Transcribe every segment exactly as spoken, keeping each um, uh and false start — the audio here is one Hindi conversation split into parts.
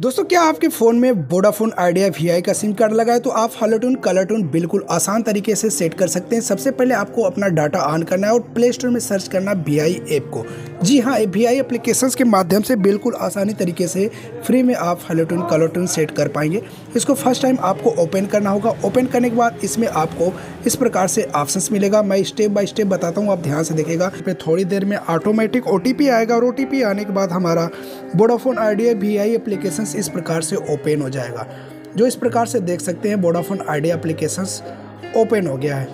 दोस्तों, क्या आपके फ़ोन में वोडाफोन आइडिया वी आई का सिम कार्ड लगा है तो आप हेलो ट्यून कलर ट्यून बिल्कुल आसान तरीके से सेट कर सकते हैं। सबसे पहले आपको अपना डाटा ऑन करना है और प्ले स्टोर में सर्च करना वी आई ऐप को। जी हाँ, वी आई एप्लीकेशंस के माध्यम से बिल्कुल आसानी तरीके से फ्री में आप hello tune colour tune set कर पाएंगे। इसको फर्स्ट टाइम आपको ओपन करना होगा। ओपन करने के बाद इसमें आपको इस प्रकार से ऑप्शंस मिलेगा। मैं स्टेप बाय स्टेप बताता हूँ, आप ध्यान से देखिएगा। फिर थोड़ी देर में ऑटोमेटिक ओ टी पी आएगा और ओ टी पी आने के बाद हमारा Vodafone Idea V I application इस प्रकार से ओपन हो जाएगा। जो इस प्रकार से देख सकते हैं, वोडाफोन आइडिया एप्लीकेशंस ओपन हो गया है।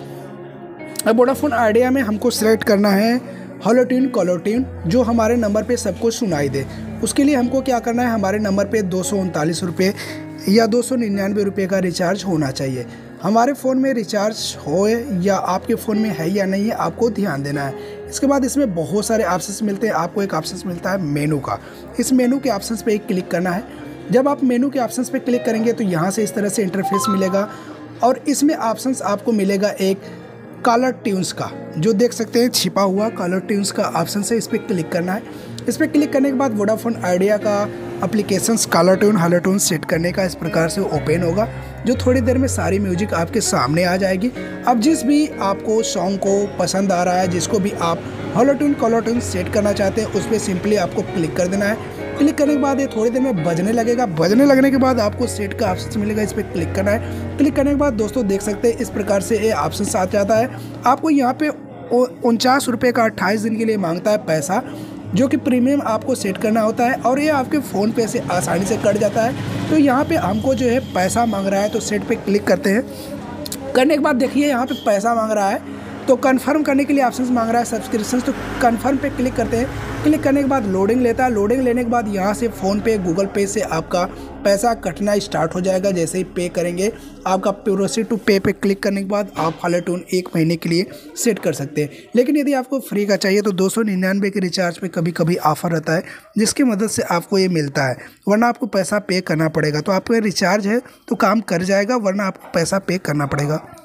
अब वोडाफोन आइडिया में हमको सिलेक्ट करना है हेलो ट्यून कलर ट्यून, जो हमारे नंबर पे सबको सुनाई दे। उसके लिए हमको क्या करना है, हमारे नंबर पे दो सौ उनतालीस रुपये या दो सौ निन्यानवे रुपये का रिचार्ज होना चाहिए। हमारे फ़ोन में रिचार्ज हो या आपके फ़ोन में है या नहीं है, आपको ध्यान देना है। इसके बाद इसमें बहुत सारे ऑप्शंस मिलते हैं। आपको एक ऑप्शंस मिलता है मेनू का। इस मेनू के ऑप्शंस पे एक क्लिक करना है। जब आप मेनू के ऑप्शंस पे क्लिक करेंगे तो यहाँ से इस तरह से इंटरफेस मिलेगा और इसमें ऑप्शंस आपको मिलेगा एक कलर ट्यून्स का, जो देख सकते हैं छिपा हुआ कलर ट्यून्स का ऑप्शन है। इस पर क्लिक करना है। इस पर क्लिक करने के बाद वोडाफोन आइडिया का applications colour tune hello tune set करने का इस प्रकार से ओपन होगा, जो थोड़ी देर में सारी म्यूजिक आपके सामने आ जाएगी। अब जिस भी आपको सॉन्ग को पसंद आ रहा है, जिसको भी आप hello tune colour tune set करना चाहते हैं, उस पर सिंपली आपको क्लिक कर देना है। क्लिक करने के बाद ये थोड़ी देर में बजने लगेगा। बजने लगने के बाद आपको सेट का ऑप्शन मिलेगा, इस पर क्लिक करना है। क्लिक करने के बाद दोस्तों देख सकते हैं इस प्रकार से ये ऑप्शन आ जाता है। आपको यहाँ पे उनचास रुपये का अट्ठाईस दिन के लिए मांगता है पैसा, जो कि प्रीमियम आपको सेट करना होता है और ये आपके फ़ोन पे से आसानी से कट जाता है। तो यहाँ पे हमको जो है पैसा मांग रहा है, तो सेट पे क्लिक करते हैं। करने के बाद देखिए यहाँ पे पैसा मांग रहा है, तो कंफर्म करने के लिए ऑप्शंस मांग रहा है सब्सक्रिप्शन, तो कंफर्म पे क्लिक करते हैं। क्लिक करने के बाद लोडिंग लेता है। लोडिंग लेने के बाद यहाँ से फ़ोन पे गूगल पे से आपका पैसा कटना स्टार्ट हो जाएगा। जैसे ही पे करेंगे, आपका प्रोसीड टू पे पे क्लिक करने के बाद आप हेलो ट्यून एक महीने के लिए सेट कर सकते हैं। लेकिन यदि आपको फ्री का चाहिए तो दो सौ निन्यानवे के रिचार्ज पे कभी कभी ऑफर रहता है, जिसकी मदद से आपको ये मिलता है, वरना आपको पैसा पे करना पड़ेगा। तो आपका रिचार्ज है तो काम कर जाएगा, वरना आपको पैसा पे करना पड़ेगा।